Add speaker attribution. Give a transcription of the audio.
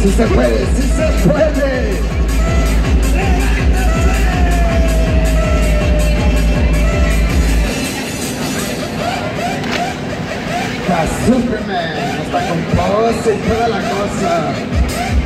Speaker 1: Sí se puede, sí se puede. Superman, hasta con pose y toda la cosa.